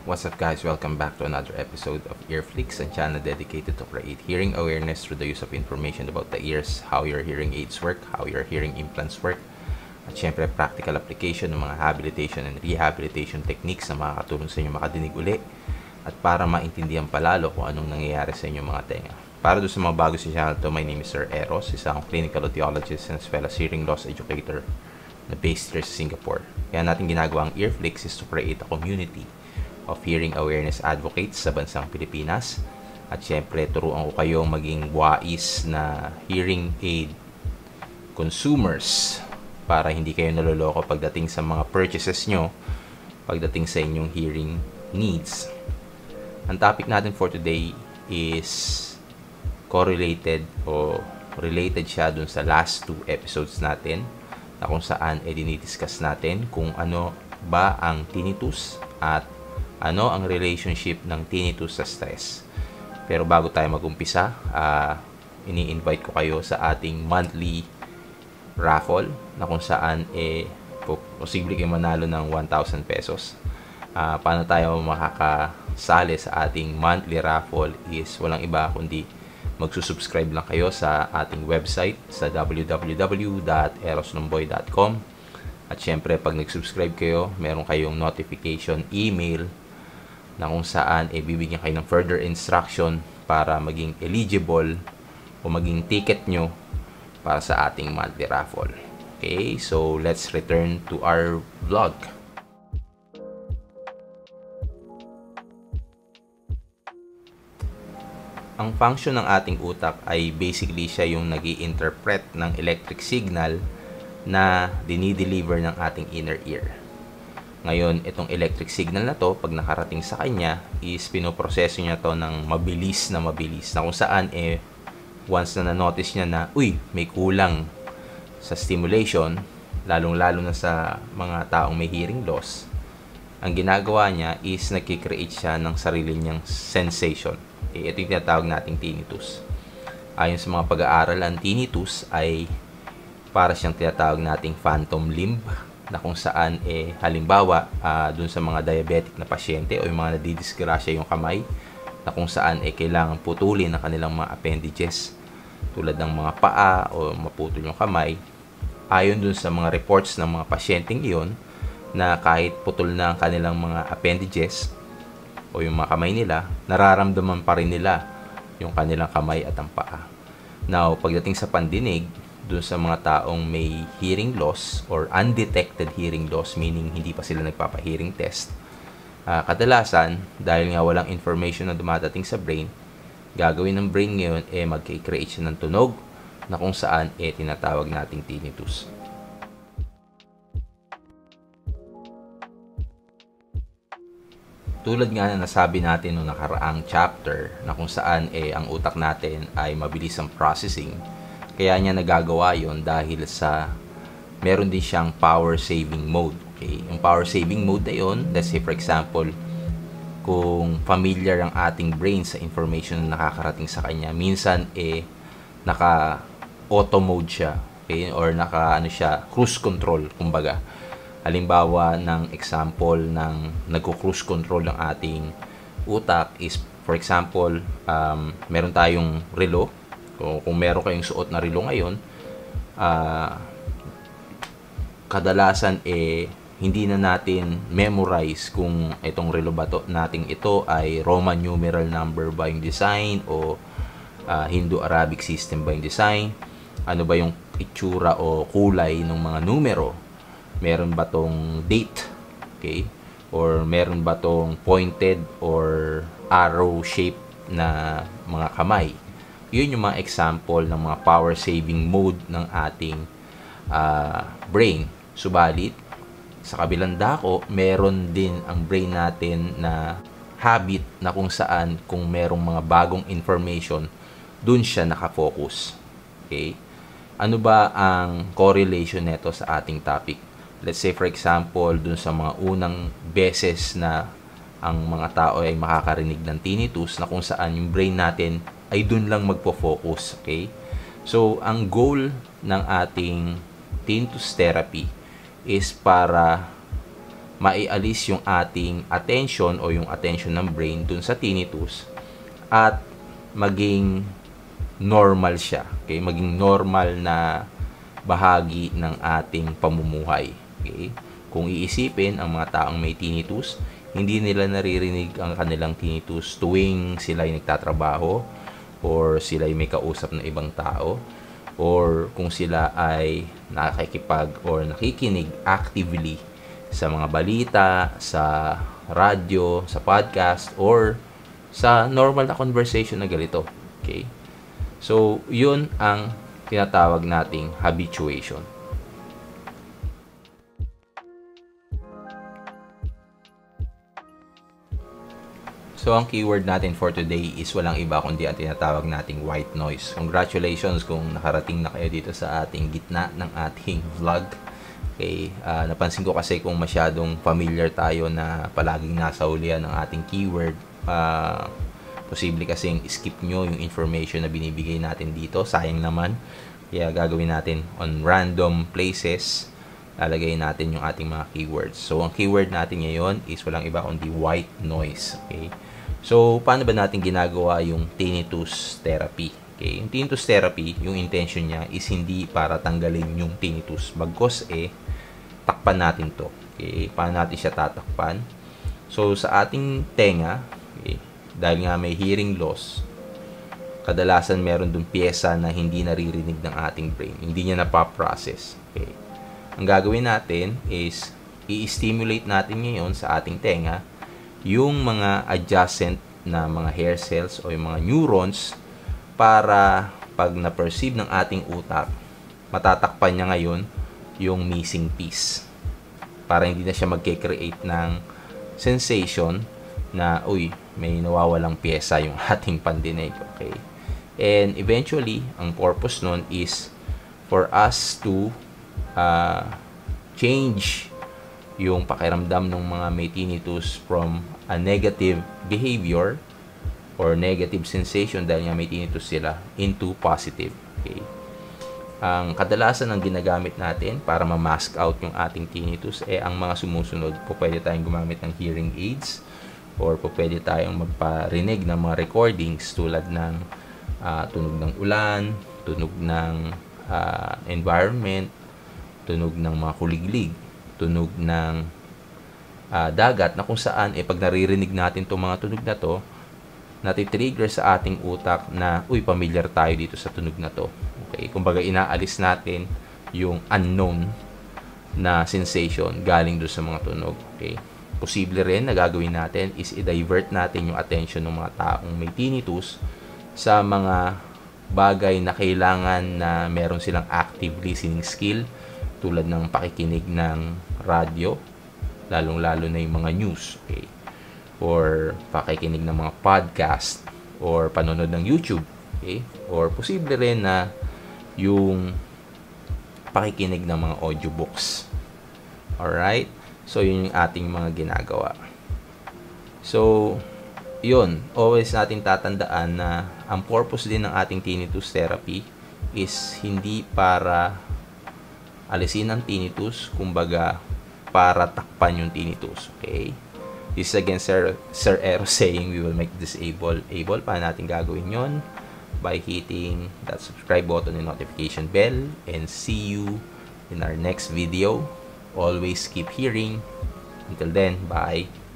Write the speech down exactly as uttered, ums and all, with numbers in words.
What's up guys, welcome back to another episode of Earflix, a channel dedicated to create hearing awareness through the use of information about the ears, how your hearing aids work, how your hearing implants work, at syempre practical application ng mga habilitation and rehabilitation techniques na makakatulong sa inyo makadinig uli at para maintindihan palalo kung anong nangyayari sa inyong mga tenga. Para doon sa mga bago sa channel to, my name is Sir Eros, isang clinical audiologist and as well as hearing loss educator na based here sa Singapore. Kaya natin ginagawa ang Earflix is to create a community of hearing awareness advocates sa bansang Pilipinas. At syempre, turuan ko kayong maging wais na hearing aid consumers para hindi kayo naloloko pagdating sa mga purchases nyo, pagdating sa inyong hearing needs. Ang topic natin for today is correlated o related siya dun sa last two episodes natin na kung saan eh dinidiscuss natin kung ano ba ang tinnitus at ano ang relationship ng tinnitus sa stress. Pero bago tayo mag-umpisa, uh, ini-invite ko kayo sa ating monthly raffle na kung saan eh posible kayo manalo ng one thousand pesos. Uh, paano tayo makakasali sa ating monthly raffle is walang iba kundi magsusubscribe lang kayo sa ating website sa w w w dot erosnomboy dot com. At syempre, pag nag-subscribe kayo, meron kayong notification email na kung saan eh, bibigyan kayo ng further instruction para maging eligible o maging ticket nyo para sa ating monthly raffle. Okay, so let's return to our vlog. Ang function ng ating utak ay basically siya yung nag-i-interpret ng electric signal na dinideliver ng ating inner ear. Ngayon, itong electric signal na to, pag nakarating sa kanya, is pinoproseso niya to ng mabilis na mabilis. Na kung saan, eh, once na na-notice niya na, uy, may kulang sa stimulation, lalong-lalo na sa mga taong may hearing loss, ang ginagawa niya is nagkikreate siya ng sarili niyang sensation. Okay, ito yung tinatawag nating tinnitus. Ayon sa mga pag-aaral, ang tinnitus ay para siyang tinatawag nating phantom limb, na kung saan eh halimbawa uh, dun sa mga diabetic na pasyente o yung mga nadidisgrasya yung kamay na kung saan eh kailangan putulin ang kanilang mga appendages tulad ng mga paa o maputol yung kamay, ayon dun sa mga reports ng mga pasyenteng iyon na kahit putol na ang kanilang mga appendages o yung mga kamay nila, nararamdaman pa rin nila yung kanilang kamay at ang paa. Now, pagdating sa pandinig, dun sa mga taong may hearing loss or undetected hearing loss, meaning hindi pa sila nagpapa-hearing test, uh, kadalasan, dahil nga walang information na dumadating sa brain, gagawin ng brain ngayon eh mag-create siya ng tunog na kung saan eh tinatawag nating tinnitus. Tulad nga na nasabi natin noong nakaraang chapter na kung saan eh ang utak natin ay mabilis ang processing. Kaya niya nagagawa yon dahil sa meron din siyang power saving mode. Okay? Yung power saving mode na yun, let's say for example, kung familiar ang ating brain sa information na nakakarating sa kanya, minsan eh naka auto mode siya, okay? Or naka ano siya, cruise control kumbaga. Halimbawa ng example ng nagko-cruise control ng ating utak is for example, um, meron tayong relo. Kung, kung meron kayong suot na relo ngayon, uh, kadalasan eh hindi na natin memorize kung itong relo ba to, nating ito ay Roman numeral number ba yung design o uh, Hindu-Arabic system ba yung design, ano ba yung itsura o kulay ng mga numero, meron ba tong date, okay, or meron ba tong pointed or arrow shape na mga kamay. Yun yung mga example ng mga power saving mode ng ating uh, brain. Subalit, sa kabilang dako, meron din ang brain natin na habit na kung saan kung merong mga bagong information, dun siya nakafocus. Okay? Ano ba ang correlation nito sa ating topic? Let's say for example, dun sa mga unang beses na ang mga tao ay makakarinig ng tinnitus na kung saan yung brain natin ay dun lang magpo-focus, okay? So, ang goal ng ating tinnitus therapy is para maialis yung ating attention o yung attention ng brain dun sa tinnitus at maging normal siya. Okay? Maging normal na bahagi ng ating pamumuhay. Okay? Kung iisipin, ang mga taong may tinnitus, hindi nila naririnig ang kanilang tinnitus tuwing sila ay nagtatrabaho or sila ay may kausap ng ibang tao or kung sila ay nakikipag or nakikinig actively sa mga balita, sa radyo, sa podcast, or sa normal na conversation na ganito. Okay? So, yun ang tinatawag nating habituation. So, ang keyword natin for today is walang iba kundi ang tinatawag nating white noise. Congratulations kung nakarating na kayo dito sa ating gitna ng ating vlog. Okay, uh, napansin ko kasi kung masyadong familiar tayo na palaging nasa ulian ng ating keyword, uh, posible kasing skip nyo yung information na binibigay natin dito. Sayang naman. Kaya gagawin natin on random places, lalagay natin yung ating mga keywords. So, ang keyword natin ngayon is walang iba kundi white noise. Okay, so paano ba natin ginagawa yung tinnitus therapy? Okay, yung tinnitus therapy, yung intention niya is hindi para tanggalin yung tinnitus. Bagkos eh, takpan natin to. Okay, paano natin siya tatakpan? So, sa ating tenga, okay, dahil nga may hearing loss, kadalasan meron dun pyesa na hindi naririnig ng ating brain. Hindi niya napaprocess. Okay. Ang gagawin natin is, i-stimulate natin ngayon sa ating tenga yung mga adjacent na mga hair cells o yung mga neurons para pag na-perceive ng ating utak, matatakpan niya ngayon yung missing piece. Para hindi na siya magke-create ng sensation na, uy, may nawawalang pyesa yung ating pandinig. Okay? And eventually, ang purpose nun is for us to uh, change yung pakiramdam ng mga may tinnitus from a negative behavior or negative sensation dahil nga may tinnitus sila into positive. Okay? Ang kadalasan ng ginagamit natin para ma-mask out yung ating tinnitus eh ang mga sumusunod. Po pwede tayong gumamit ng hearing aids or po pwede tayong magparinig ng mga recordings tulad ng uh, tunog ng ulan, tunog ng uh, environment, tunog ng mga kuliglig, tunog ng uh, dagat na kung saan eh pag naririnig natin itong mga tunog na to, natitrigger sa ating utak na, uy, familiar tayo dito sa tunog na to. Okay? Kumbaga, inaalis natin yung unknown na sensation galing doon sa mga tunog. Okay? Posible rin na gagawin natin is i-divert natin yung attention ng mga taong may tinnitus sa mga bagay na kailangan na meron silang active listening skill tulad ng pakikinig ng radyo, lalong-lalo na yung mga news. Okay? Or pakikinig ng mga podcast or panonood ng YouTube. Okay? Or posible rin na yung pakikinig ng mga audiobooks. Alright? So, yun yung ating mga ginagawa. So, yun. Always natin tatandaan na ang purpose din ng ating tinnitus therapy is hindi para alisin ang tinnitus, kumbaga para takpan yung tinnitus. Okay? This is again Sir, Sir Ero saying we will make this able. Able, paano natin gagawin yon? By hitting that subscribe button and notification bell. And see you in our next video. Always keep hearing. Until then, bye.